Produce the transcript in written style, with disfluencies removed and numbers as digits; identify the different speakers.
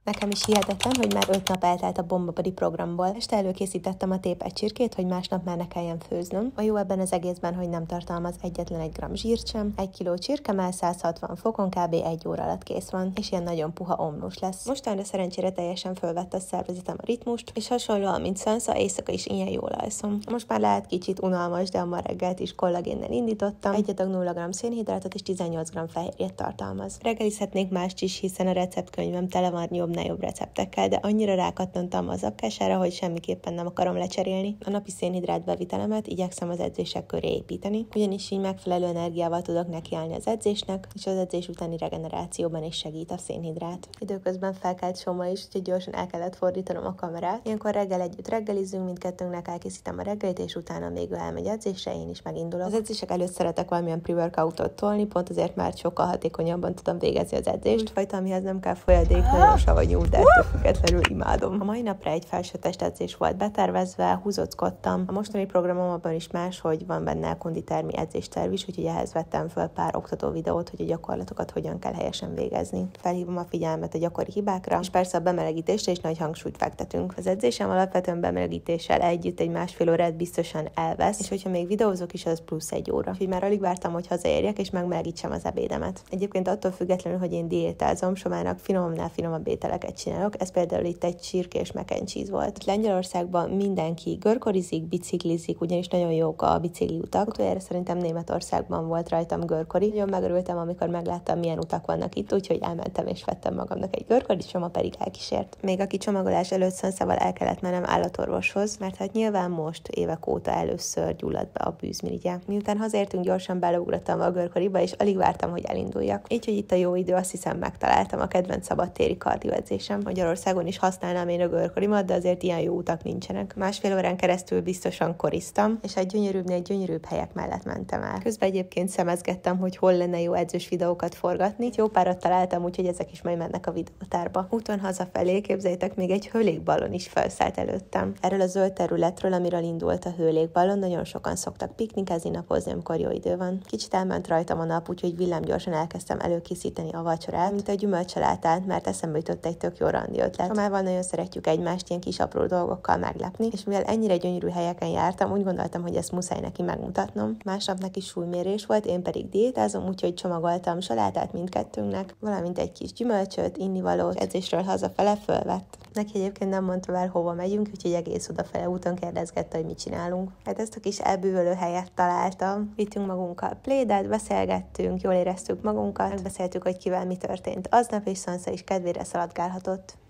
Speaker 1: Nekem is hihetetlen, hogy már 5 nap eltelt a bombabadi programból. Este előkészítettem a tépet csirkét, hogy másnap már ne kelljen főznöm. A jó ebben az egészben, hogy nem tartalmaz egyetlen 1 g zsírt sem. 1 kiló csirkemell 160 fokon kb. 1 óra alatt kész van, és ilyen nagyon puha omlós lesz. Mostanra szerencsére teljesen fölvette a szervezetem a ritmust, és hasonlóan, mint Sansa, éjszaka is ilyen jól alszom. Most már lehet kicsit unalmas, de a ma reggelt is kollagénnel indítottam. 1 adag 0 g szénhidrátot és 18 g fehérjét tartalmaz. Reggelizhetnék mást is, hiszen a receptkönyvem tele van jobb receptekkel, de annyira rákattantam az akkására, hogy semmiképpen nem akarom lecserélni. A napi szénhidrát bevitelemet igyekszem az edzések köré építeni, ugyanis így megfelelő energiával tudok nekiállni az edzésnek, és az edzés utáni regenerációban is segít a szénhidrát. Időközben felkelt Soma is, úgyhogy gyorsan el kellett fordítanom a kamerát. Ilyenkor reggel együtt reggelizünk, mindkettőnknek elkészítem a reggelit, és utána még ő elmegy edzésre, én is megindulok. Az edzések előtt szeretek valamilyen pre-workoutot tolni, pont azért, mert sokkal hatékonyabban tudom végezni az edzést. Úgyfajta, amihez nem kell folyadék, nagyon savanyú, de ettől függetlenül imádom. A mai napra egy felső testedzés volt betervezve, húzockodtam. A mostani programomban is más, hogy van benne konditermi edzésterv is, úgyhogy ehhez vettem föl pár oktató videót, hogy a gyakorlatokat hogyan kell helyesen végezni. Felhívom a figyelmet a gyakori hibákra, és persze a bemelegítésre is nagy hangsúlyt fektetünk. Az edzésem alapvetően bemelegítéssel együtt egy 1,5 órát biztosan elvesz, és hogyha még videózok is, az plusz 1 óra. Úgyhogy már alig vártam, hogy hazaérjek és megmelegítsem az ebédemet. Egyébként attól függetlenül, hogy én diétázom, Somának finomnál finomabb ételeket csinálok. Ez például itt egy csirkés mac and cheese volt. Lengyelországban mindenki görkorizik, biciklizik, ugyanis nagyon jók a bicikliutak. Utoljára szerintem Németországban volt rajtam görkori. Nagyon megörültem, amikor megláttam, milyen utak vannak itt, úgyhogy elmentem és vettem magamnak egy görkorit, Soma pedig elkísért. Még a kicsomagolás előtt Sanszával el kellett mennem állatorvoshoz, mert hát nyilván most évek óta először gyulladt be a bűzmirigye. Miután hazértünk, gyorsan beleugrottam a görkoriba, és alig vártam, hogy elinduljak. Így, hogy itt a jó idő, azt hiszem megtaláltam a kedvenc szabadtéri kardioedzésem. Magyarországon is használnám én a görkorimat, de azért ilyen jó utak nincsenek. 1,5 órán keresztül biztosan koriztam, és egy gyönyörűbb helyek mellett mentem el. Közben egyébként szemezgettem, hogy hol lenne jó edzős videókat forgatni. Jó párat találtam, úgyhogy ezek is majd mennek a videótárba. Úton hazafelé, képzeljétek, még egy hőlégballon is felszállt előttem. Erről a zöld területről, amiről indult a hőlégballon, nagyon sokan szoktak piknikezni, napozni, amikor jó idő van. Kicsit elment rajtam a nap, úgyhogy villámgyorsan elkezdtem előkészíteni a vacsorát, mint a gyümölcsalátát, mert eszembe jutott egy tök jó randi ötlet. Somával nagyon szeretjük egymást ilyen kis apró dolgokkal meglepni, és mivel ennyire gyönyörű helyeken jártam, úgy gondoltam, hogy ezt muszáj neki megmutatnom. Másnap neki súlymérés volt, én pedig diétázom, úgyhogy csomagoltam salátát mindkettőnknek, valamint egy kis gyümölcsöt, innivalót, edzésről hazafele fölvett. Neki egyébként nem mondta el, hova megyünk, úgyhogy egész odafele úton kérdezgette, hogy mit csinálunk. Hát ezt a kis elbűvölő helyet találtam. Vittünk magunkkal plédet, beszélgettünk, jól éreztük magunkat, megbeszéltük, hogy kivel mi történt aznap, és Sansa is kedvére szaladgálhatott.